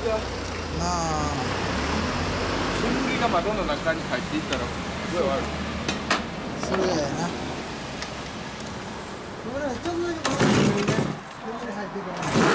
あ。 煙が窓の中に入っていったらすごい悪い。 それだよな。 これちょっとだけこの辺にね、煙入ってくる。